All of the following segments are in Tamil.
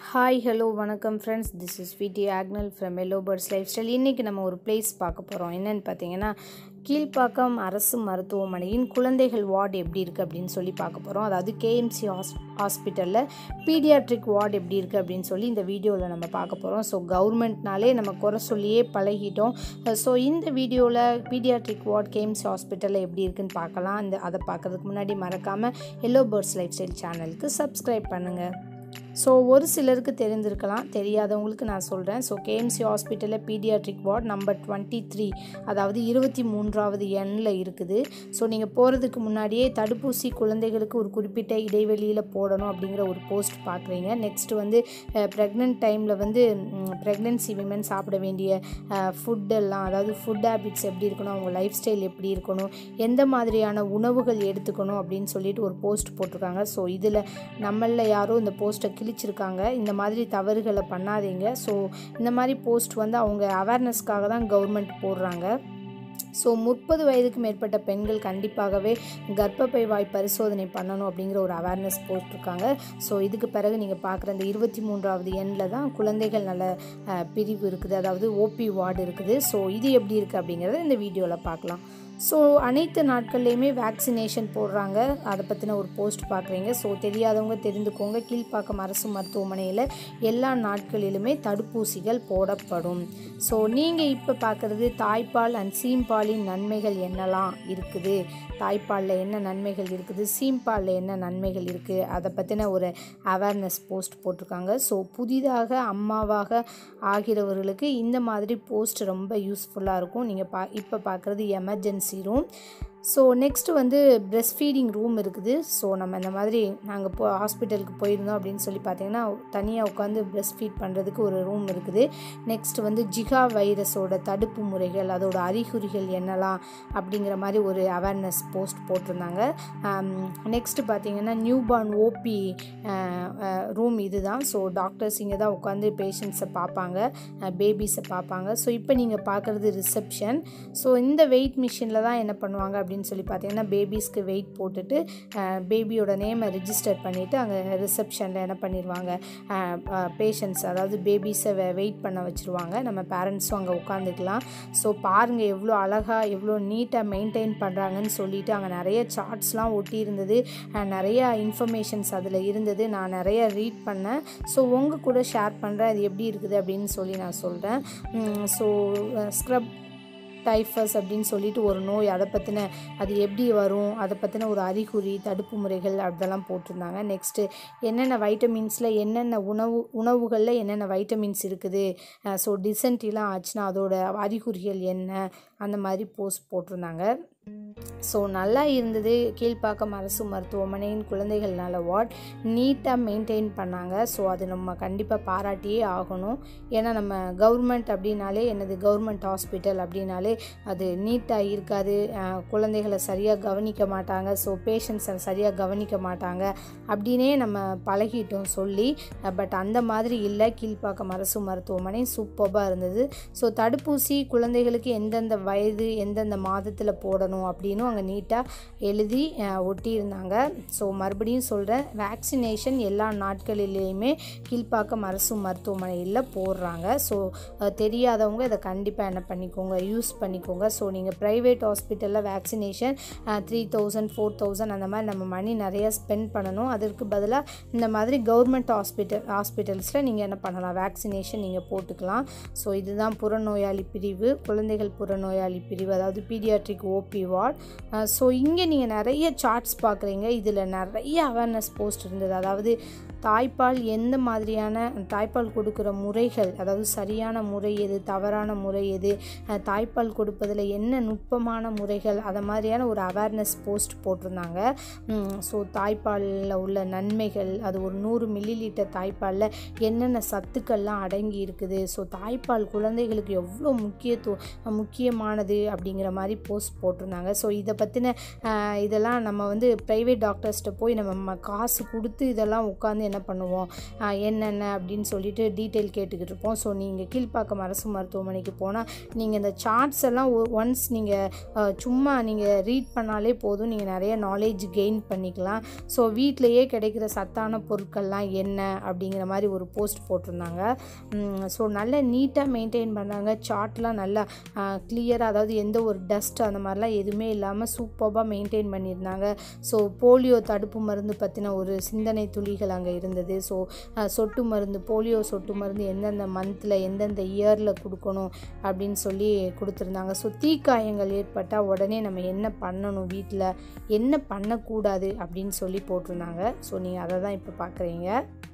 ஹாய் ஹலோ வணக்கம் ஃப்ரெண்ட்ஸ், திஸ் இஸ் விடி Agnel from Yellow Birds Lifestyle. இன்றைக்கி நம்ம ஒரு பிளேஸ் பார்க்க போகிறோம். என்னென்னு பார்த்தீங்கன்னா, கீழ்ப்பாக்கம் அரசு மருத்துவமனையின் குழந்தைகள் வார்டு எப்படி இருக்குது அப்படின்னு சொல்லி பார்க்க போகிறோம். அதாவது KMC ஹாஸ்பிட்டலில் பீடியாட்ரிக் வார்டு எப்படி இருக்குது அப்படின்னு சொல்லி இந்த வீடியோவில் நம்ம பார்க்க போகிறோம். ஸோ கவர்மெண்ட்னாலே நம்ம குறை சொல்லியே பழகிட்டோம். ஸோ இந்த வீடியோவில் பீடியாட்ரிக் வார்டு KMC ஹாஸ்பிட்டலில் எப்படி இருக்குன்னு பார்க்கலாம். அதை பார்க்குறதுக்கு முன்னாடி மறக்காமல் எல்லோ பேர்ட்ஸ் லைஃப் ஸ்டைல் சேனலுக்கு சப்ஸ்கிரைப் பண்ணுங்கள். ஸோ ஒரு சிலருக்கு தெரிந்திருக்கலாம், தெரியாதவங்களுக்கு நான் சொல்கிறேன். ஸோ KMC ஹாஸ்பிட்டலில் பீடியாட்ரிக் வார்டு நம்பர் 23, அதாவது 23வது எண்ணில் இருக்குது. ஸோ நீங்கள் போகிறதுக்கு முன்னாடியே தடுப்பூசி குழந்தைகளுக்கு ஒரு குறிப்பிட்ட இடைவெளியில் போடணும் அப்படிங்கிற ஒரு போஸ்ட் பார்க்குறீங்க. நெக்ஸ்ட்டு வந்து ப்ரெக்னென்ட் டைமில் வந்து ப்ரெக்னென்சி விமன் சாப்பிட வேண்டிய ஃபுட்டெல்லாம், அதாவது ஃபுட் ஹேபிட்ஸ் எப்படி இருக்கணும், அவங்க லைஃப் ஸ்டைல் எப்படி இருக்கணும், எந்த மாதிரியான உணவுகள் எடுத்துக்கணும் அப்படின்னு சொல்லிட்டு ஒரு போஸ்ட் போட்டிருக்காங்க. ஸோ இதில் நம்மளில் யாரோ இந்த போஸ்ட்டை கிழிச்சிருக்காங்க. இந்த மாதிரி தவறுகளை பண்ணாதீங்க. ஸோ இந்த மாதிரி போஸ்ட் வந்து அவங்க அவேர்னஸ்க்காக தான் கவர்மெண்ட் போடுறாங்க. ஸோ 30 வயதுக்கு மேற்பட்ட பெண்கள் கண்டிப்பாகவே கர்ப்பப்பை வாய் பரிசோதனை பண்ணணும் அப்படிங்கிற ஒரு அவேர்னஸ் போட்டிருக்காங்க. ஸோ இதுக்கு பிறகு நீங்கள் பார்க்குற இந்த 23வது எண்ணில் தான் குழந்தைகள் நல்ல பிரிவு இருக்குது, அதாவது OP வார்டு இருக்குது. ஸோ இது எப்படி இருக்குது அப்படிங்கிறத இந்த வீடியோவில் பார்க்கலாம். ஸோ அனைத்து நாட்கள்லேயுமே வேக்சினேஷன் போடுறாங்க, அதை பற்றின ஒரு போஸ்ட் பார்க்குறீங்க. ஸோ தெரியாதவங்க தெரிந்துக்கோங்க, கீழ்ப்பாக்கம் அரசு மருத்துவமனையில் எல்லா நாட்களிலுமே தடுப்பூசிகள் போடப்படும். ஸோ நீங்கள் இப்போ பார்க்குறது தாய்ப்பால் அண்ட் சீம்பாலின் நன்மைகள் என்னெல்லாம் இருக்குது, தாய்ப்பாலில் என்ன நன்மைகள் இருக்குது, சீம்பாலில் என்ன நன்மைகள் இருக்குது, அதை பற்றின ஒரு அவேர்னஸ் போஸ்ட் போட்டிருக்காங்க. ஸோ புதிதாக அம்மாவாக ஆகிறவர்களுக்கு இந்த மாதிரி போஸ்ட் ரொம்ப யூஸ்ஃபுல்லாக இருக்கும். நீங்கள் இப்போ பார்க்குறது எமர்ஜென்சி ரூம். ஸோ நெக்ஸ்ட்டு வந்து பிரெஸ்ட் ஃபீடிங் ரூம் இருக்குது. ஸோ நம்ம இந்த மாதிரி நாங்கள் ஹாஸ்பிட்டலுக்கு போயிருந்தோம் அப்படின்னு சொல்லி பார்த்தீங்கன்னா, தனியாக உட்காந்து பிரெஸ்ட் ஃபீட் பண்ணுறதுக்கு ஒரு ரூம் இருக்குது. நெக்ஸ்ட் வந்து ஜிகா வைரஸோட தடுப்பு முறைகள், அதோட அறிகுறிகள் என்னலாம் அப்படிங்கிற மாதிரி ஒரு அவேர்னஸ் போஸ்ட் போட்டிருந்தாங்க. நெக்ஸ்ட்டு பார்த்தீங்கன்னா நியூபார்ன் OP ரூம் இது தான். ஸோ டாக்டர்ஸ் இங்கே தான் உட்காந்து பேஷண்ட்ஸை பார்ப்பாங்க, பேபிஸை பார்ப்பாங்க. ஸோ இப்போ நீங்கள் பார்க்குறது ரிசப்ஷன். ஸோ இந்த வெயிட் மிஷினில் தான் என்ன பண்ணுவாங்க அப்படின்னு சொல்லி பார்த்தீங்கன்னா, பேபிஸ்க்கு வெயிட் போட்டுட்டு பேபியோட நேமை ரிஜிஸ்டர் பண்ணிவிட்டு அங்கே ரிசப்ஷனில் என்ன பண்ணிடுவாங்க, பேஷண்ட்ஸ் அதாவது பேபிஸை வெயிட் பண்ண வச்சுருவாங்க. நம்ம பேரண்ட்ஸும் அங்கே உட்காந்துக்கலாம். ஸோ பாருங்கள் எவ்வளோ அழகாக எவ்வளோ நீட்டாக மெயின்டைன் பண்ணுறாங்கன்னு சொல்லிட்டு அங்கே நிறைய சார்ட்ஸ்லாம் ஒட்டி இருந்தது, நிறையா இன்ஃபர்மேஷன்ஸ் அதில் இருந்தது. நான் நிறைய ரீட் பண்ணேன். ஸோ உங்கள் கூட ஷேர் பண்ணுறேன் அது எப்படி இருக்குது அப்படின்னு சொல்லி நான் சொல்கிறேன். ஸோ ஸ்க்ரப் டைஃபஸ் அப்படின்னு சொல்லிட்டு ஒரு நோய், அதை பற்றின அது எப்படி வரும், அதை பற்றின ஒரு அறிகுறி, தடுப்பு முறைகள் அதெல்லாம் போட்டிருந்தாங்க. நெக்ஸ்ட்டு என்னென்ன வைட்டமின்ஸில் என்னென்ன உணவுகளில் என்னென்ன வைட்டமின்ஸ் இருக்குது, ஸோ டிசென்ட்ரிலாம் ஆச்சுன்னா அதோட அறிகுறிகள் என்ன, அந்த மாதிரி போஸ்ட் போட்டிருந்தாங்க. ஸோ நல்லா இருந்தது. கீழ்ப்பாக்கம் அரசு மருத்துவமனையின் குழந்தைகள் நல வார்டு நீட்டாக மெயின்டைன் பண்ணாங்க. ஸோ அது நம்ம கண்டிப்பாக பாராட்டியே ஆகணும். ஏன்னா நம்ம கவர்மெண்ட் அப்படின்னாலே கவர்மெண்ட் ஹாஸ்பிட்டல் அப்படின்னாலே அது நீட்டாக இருக்காது, குழந்தைகளை சரியாக கவனிக்க மாட்டாங்க, ஸோ பேஷண்ட்ஸை சரியாக கவனிக்க மாட்டாங்க அப்படின்னே நம்ம பழகிட்டோம் சொல்லி. பட் அந்த மாதிரி இல்லை, கீழ்ப்பாக்கம் அரசு மருத்துவமனை சூப்பராக இருந்தது. ஸோ தடுப்பூசி குழந்தைகளுக்கு எந்தெந்த வயது எந்தெந்த மாதத்தில் போடணும் அப்படின்னு அங்கே நீட்டாக எழுதி ஒட்டியிருந்தாங்க. ஸோ மறுபடியும் சொல்கிறேன், வேக்சினேஷன் எல்லா நாட்களிலேயுமே கீழ்ப்பாக்கம் அரசு மருத்துவமனையில் போடுறாங்க. ஸோ தெரியாதவங்க இதை கண்டிப்பாக என்ன பண்ணிக்கோங்க, யூஸ் பண்ணிக்கோங்க. ஸோ நீங்கள் ப்ரைவேட் ஹாஸ்பிட்டலில் வேக்சினேஷன் 3000 4000 அந்த மாதிரி நம்ம மணி நிறையா ஸ்பெண்ட் பண்ணணும். அதற்கு பதிலாக இந்த மாதிரி கவர்மெண்ட் ஹாஸ்பிட்டல்ஸில் நீங்கள் என்ன பண்ணலாம், வேக்சினேஷன் நீங்கள் போட்டுக்கலாம். ஸோ இதுதான் புறநோயாளி பிரிவு, குழந்தைகள் புறநோயாளி பிரிவு, அதாவது பீடியாட்ரிக் OP வார்டு. ஸோ இங்கே நீங்கள் நிறைய சார்ட்ஸ் பார்க்குறீங்க. இதில் நிறைய அவேர்னஸ் போஸ்ட் இருந்தது. அதாவது தாய்ப்பால் எந்த மாதிரியான தாய்ப்பால் கொடுக்குற முறைகள், அதாவது சரியான முறை எது, தவறான முறை எது, தாய்ப்பால் கொடுப்பதில் என்ன நுட்பமான முறைகள், அதை மாதிரியான ஒரு அவேர்னஸ் போஸ்ட் போட்டிருந்தாங்க. ஸோ தாய்ப்பாலில் உள்ள நன்மைகள், அது ஒரு 100 மில்லிலிட்டர் தாய்ப்பாலில் என்னென்ன சத்துக்கள்லாம் அடங்கி இருக்குது, ஸோ தாய்ப்பால் குழந்தைகளுக்கு எவ்வளோ முக்கியமானது அப்படிங்கிற மாதிரி போஸ்ட் போட்டிருந்தாங்க. ஸோ இதை பற்றின இதெல்லாம் நம்ம வந்து ப்ரைவேட் டாக்டர்ஸ்கிட்ட போய் நம்ம காசு கொடுத்து இதெல்லாம் உட்காந்து என்ன என்ன பண்ணுவோம், என்னென்ன அப்படின்னு சொல்லிட்டு டீட்டெயில் கேட்டுக்கிட்டு இருப்போம். ஸோ நீங்கள் கீழ்ப்பாக்கம் அரசு மருத்துவமனைக்கு போனால் நீங்கள் இந்த சார்ட்ஸ் எல்லாம் ஒன்ஸ் நீங்கள் சும்மா நீங்கள் ரீட் பண்ணாலே போதும், நீங்கள் நிறைய நாலேஜ் கெயின் பண்ணிக்கலாம். ஸோ வீட்டிலையே கிடைக்கிற சத்தான பொருட்கள்லாம் என்ன அப்படிங்கிற மாதிரி ஒரு போஸ்ட் போட்டிருந்தாங்க. ஸோ நல்லா நீட்டாக மெயின்டைன் பண்ணாங்க. சார்ட்லாம் நல்லா கிளியராக, அதாவது எந்த ஒரு டஸ்ட் அந்த மாதிரிலாம் எதுவுமே இல்லாமல் சூப்பராக மெயின்டைன் பண்ணியிருந்தாங்க. ஸோ போலியோ தடுப்பு மருந்து பற்றின ஒரு சிந்தனை துளிகள் அங்கே இருந்தது. ஸோ சொட்டு மருந்து, போலியோ சொட்டு மருந்து எந்தெந்த மந்தில் எந்தெந்த இயரில் கொடுக்கணும் அப்படின்னு சொல்லி கொடுத்துருந்தாங்க. ஸோ தீக்காயங்கள் ஏற்பட்டால் உடனே நம்ம என்ன பண்ணணும், வீட்டில் என்ன பண்ணக்கூடாது அப்படின்னு சொல்லி போட்டிருந்தாங்க. ஸோ நீங்கள் அதை தான் இப்போ பார்க்குறீங்க.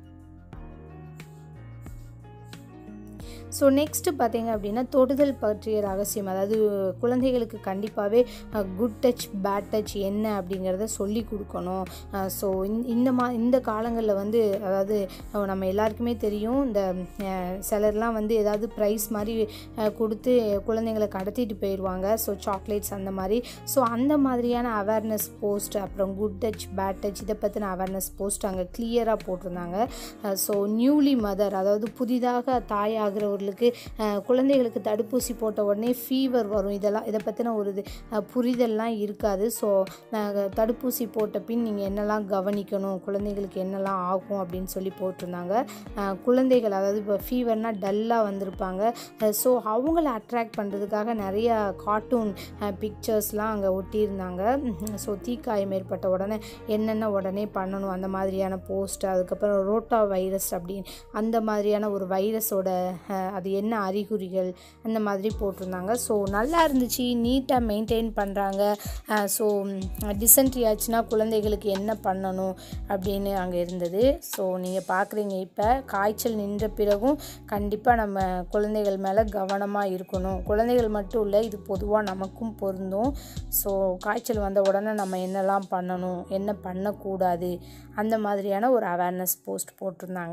ஸோ நெக்ஸ்ட்டு பார்த்தீங்க அப்படின்னா தொடுதல் பற்றிய ரகசியம், அதாவது குழந்தைகளுக்கு கண்டிப்பாகவே குட் டச் பேட் டச் என்ன அப்படிங்கிறத சொல்லி கொடுக்கணும். ஸோ இந்த காலங்களில் வந்து, அதாவது நம்ம எல்லாருக்குமே தெரியும், இந்த சிலர்லாம் வந்து ஏதாவது ப்ரைஸ் மாதிரி கொடுத்து குழந்தைங்களை கடத்திட்டு போயிடுவாங்க. ஸோ சாக்லேட்ஸ் அந்த மாதிரி. ஸோ அந்த மாதிரியான அவேர்னஸ் போஸ்ட், அப்புறம் குட் டச் பேட் டச் இதை பற்றின அவேர்னஸ் போஸ்ட் அங்கே கிளியராக போட்டிருந்தாங்க. ஸோ நியூலி மதர், அதாவது புதிதாக தாயாகிறவர்களுக்கு குழந்தைகளுக்கு தடுப்பூசி போட்ட உடனே ஃபீவர் வரும், இதை பற்றின ஒரு புரிதல்லாம் இருக்காது. ஸோ தடுப்பூசி போட்ட பின் நீங்கள் என்னெல்லாம் கவனிக்கணும், குழந்தைகளுக்கு என்னெல்லாம் ஆகும் அப்படின்னு சொல்லி போட்டிருந்தாங்க. குழந்தைகள், அதாவது இப்போ ஃபீவர்னால் டல்லாக வந்திருப்பாங்க. ஸோ அவங்கள அட்ராக்ட் பண்ணுறதுக்காக நிறையா கார்ட்டூன் பிக்சர்ஸ்லாம் அங்கே ஒட்டியிருந்தாங்க. ஸோ தீக்காயம் ஏற்பட்ட உடனே என்னென்ன உடனே பண்ணணும் அந்த மாதிரியான போஸ்ட். அதுக்கப்புறம் ரோட்டா வைரஸ் அப்படின்னு அந்த மாதிரியான ஒரு வைரஸோட அது என்ன அறிகுறிகள் அந்த மாதிரி போட்டிருந்தாங்க. ஸோ நல்லா இருந்துச்சு, நீட்டாக மெயின்டைன் பண்ணுறாங்க. ஸோ டிசென்ட்ரி ஆச்சுன்னா குழந்தைகளுக்கு என்ன பண்ணணும் அப்படின்னு அங்கே இருந்தது. ஸோ நீங்கள் பார்க்குறீங்க, இப்போ காய்ச்சல் நின்ற பிறகும் கண்டிப்பாக நம்ம குழந்தைகள் மேலே கவனமாக இருக்கணும். குழந்தைகள் மட்டும் இல்லை, இது பொதுவாக நமக்கும் பொருந்தும். ஸோ காய்ச்சல் வந்த உடனே நம்ம என்னெல்லாம் பண்ணணும், என்ன பண்ணக்கூடாது, அந்த மாதிரியான ஒரு அவேர்னஸ் போஸ்ட் போட்டிருந்தாங்க.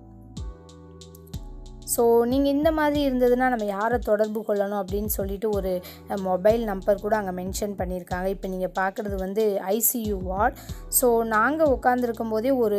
ஸோ நீங்கள் இந்த மாதிரி இருந்ததுன்னா நம்ம யாரை தொடர்பு கொள்ளணும் அப்படின்னு சொல்லிட்டு ஒரு மொபைல் நம்பர் கூட அங்கே மென்ஷன் பண்ணியிருக்காங்க. இப்போ நீங்கள் பார்க்குறது வந்து ஐசியூ வார்ட். ஸோ நாங்கள் உட்காந்துருக்கும் போதே ஒரு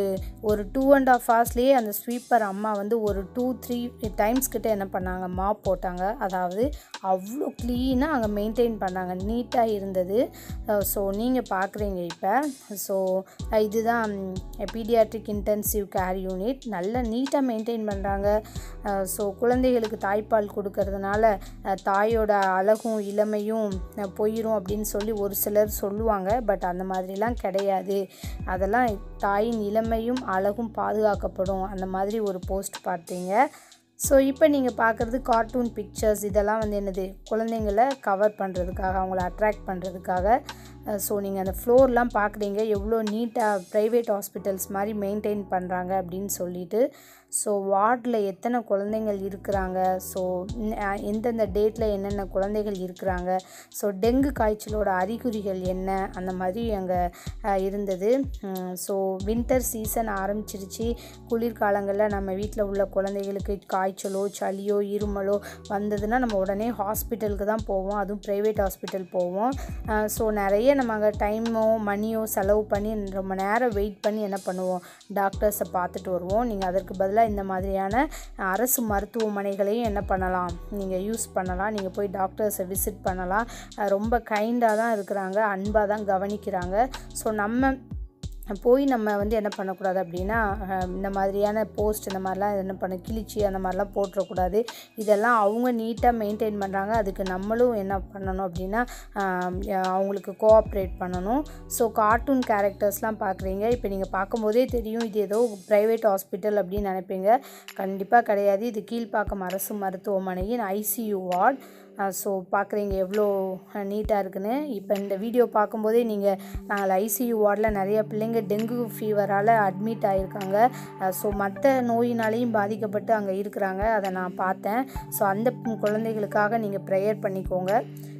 2.5 ஹவர்ஸ்லேயே அந்த ஸ்வீப்பர் அம்மா வந்து ஒரு 2-3 டைம்ஸ் கிட்ட என்ன பண்ணாங்க, மாப் போட்டாங்க. அதாவது அவ்வளோ க்ளீனாக அங்கே மெயின்டைன் பண்ணாங்க, நீட்டாக இருந்தது. ஸோ நீங்கள் பார்க்குறீங்க இப்போ. ஸோ இதுதான் பீடியாட்ரிக் இன்டென்சிவ் கேர் யூனிட். நல்லா நீட்டாக மெயின்டைன் பண்ணுறாங்க. ஸோ குழந்தைகளுக்கு தாய்ப்பால் கொடுக்கறதுனால தாயோட அழகும் இளமையும் போயிடும் அப்படின்னு சொல்லி ஒரு சிலர் சொல்லுவாங்க. பட் அந்த மாதிரிலாம் கிடையாது. அதெல்லாம் தாயின் இளமையும் அழகும் பாதுகாக்கப்படும். அந்த மாதிரி ஒரு போஸ்ட் பார்த்தீங்க. ஸோ இப்போ நீங்கள் பார்க்குறது கார்ட்டூன் பிக்சர்ஸ். இதெல்லாம் வந்து என்னது, குழந்தைங்களை கவர் பண்ணுறதுக்காக, அவங்கள அட்ராக்ட் பண்ணுறதுக்காக. ஸோ நீங்கள் அந்த ஃப்ளோர்லாம் பார்க்குறீங்க, எவ்வளோ நீட்டாக ப்ரைவேட் ஹாஸ்பிட்டல்ஸ் மாதிரி மெயின்டைன் பண்ணுறாங்க அப்படின்னு சொல்லிட்டு. ஸோ வார்டில் எத்தனை குழந்தைகள் இருக்கிறாங்க, ஸோ எந்தெந்த டேட்டில் என்னென்ன குழந்தைகள் இருக்கிறாங்க, ஸோ டெங்கு காய்ச்சலோட அறிகுறிகள் என்ன, அந்த மாதிரி அங்கே இருந்தது. ஸோ வின்டர் சீசன் ஆரம்பிச்சிருச்சு. குளிர்காலங்களில் நம்ம வீட்டில் உள்ள குழந்தைகளுக்கு காய்ச்சலோ சளியோ இருமலோ வந்ததுன்னா நம்ம உடனே ஹாஸ்பிட்டலுக்கு தான் போவோம், அதுவும் ப்ரைவேட் ஹாஸ்பிட்டல் போவோம். ஸோ நிறைய நம்ம அங்கே டைமோ மணியோ செலவு பண்ணி ரொம்ப நேரம் வெயிட் பண்ணி என்ன பண்ணுவோம், டாக்டர்ஸை பார்த்துட்டு வருவோம். நீங்கள் அதற்கு பதிலாக இந்த மாதிரியான அரசு மருத்துவமனைகளையும் என்ன பண்ணலாம், நீங்கள் யூஸ் பண்ணலாம். நீங்கள் போய் டாக்டர்ஸை விசிட் பண்ணலாம். ரொம்ப கைண்டாக தான் இருக்கிறாங்க, அன்பாக தான் கவனிக்கிறாங்க. ஸோ நம்ம போய் நம்ம வந்து என்ன பண்ணக்கூடாது அப்படின்னா, இந்த மாதிரியான போஸ்ட் இந்த மாதிரிலாம் என்ன பண்ண கிழிச்சி அந்த மாதிரிலாம் போட்டுறக்கூடாது. இதெல்லாம் அவங்க நீட்டாக மெயின்டைன் பண்ணுறாங்க. அதுக்கு நம்மளும் என்ன பண்ணணும் அப்படின்னா, அவங்களுக்கு கோஆப்ரேட் பண்ணணும். ஸோ கார்ட்டூன் கேரக்டர்ஸ்லாம் பார்க்குறீங்க. இப்போ நீங்கள் பார்க்கும்போதே தெரியும் இது ஏதோ ப்ரைவேட் ஹாஸ்பிட்டல் அப்படின்னு நினைப்பீங்க. கண்டிப்பாக கிடையாது. இது கீழ்ப்பாக்கம் அரசு மருத்துவமனையின் ஐசியூ வார்ட். ஸோ பார்க்குறீங்க எவ்வளோ நீட்டாக இருக்குன்னு. இப்போ இந்த வீடியோ பார்க்கும்போதே நாங்கள் ஐசியூ வார்டில் நிறைய பிள்ளைங்க டெங்கு ஃபீவரால் அட்மிட் ஆகியிருக்காங்க. ஸோ மற்ற நோயினாலேயும் பாதிக்கப்பட்டு அங்கே இருக்கிறாங்க, அதை நான் பார்த்தேன். ஸோ அந்த குழந்தைகளுக்காக நீங்கள் ப்ரேயர் பண்ணிக்கோங்க.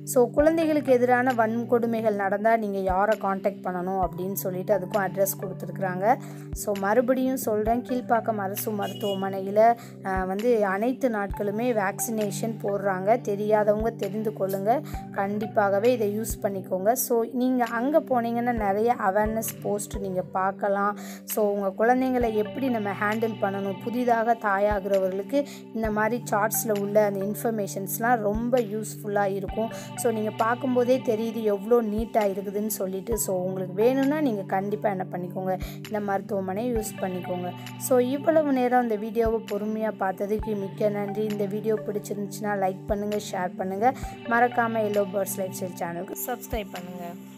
ஸோ குழந்தைகளுக்கு எதிரான வன்கொடுமைகள் நடந்தால் நீங்கள் யாரை காண்டாக்ட் பண்ணணும் அப்படின்னு சொல்லிட்டு அதுக்கும் அட்ரஸ் கொடுத்துருக்குறாங்க. ஸோ மறுபடியும் சொல்கிறேன், கீழ்ப்பாக்கம் அரசு மருத்துவமனையில் வந்து அனைத்து நாட்களுமே வேக்சினேஷன் போடுறாங்க. தெரியாதவங்க தெரிந்து கொள்ளுங்கள், கண்டிப்பாகவே இதை யூஸ் பண்ணிக்கோங்க. ஸோ நீங்கள் அங்கே போனீங்கன்னா நிறைய அவேர்னஸ் போஸ்ட் நீங்கள் பார்க்கலாம். ஸோ உங்கள் குழந்தைங்களை எப்படி நம்ம ஹேண்டில் பண்ணணும், புதிதாக தாயாகிறவர்களுக்கு இந்த மாதிரி சார்ட்ஸில் உள்ள அந்த இன்ஃபர்மேஷன்ஸ்லாம் ரொம்ப யூஸ்ஃபுல்லாக இருக்கும். ஸோ நீங்கள் பார்க்கும்போதே தெரியுது எவ்வளோ நீட்டாக இருக்குதுன்னு சொல்லிட்டு. ஸோ உங்களுக்கு வேணும்னா நீங்கள் கண்டிப்பாக என்ன பண்ணிக்கோங்க, இந்த மருத்துவமனையை யூஸ் பண்ணிக்கோங்க. ஸோ இவ்வளவு நேரம் இந்த வீடியோவை பொறுமையாக பார்த்ததுக்கு மிக்க நன்றி. இந்த வீடியோ பிடிச்சிருந்துச்சுன்னா லைக் பண்ணுங்கள், ஷேர் பண்ணுங்கள், மறக்காமல் எல்லோ பேர்ட்ஸ் லைஃப் ஸ்டைல் சேனலுக்கு சப்ஸ்கிரைப் பண்ணுங்கள்.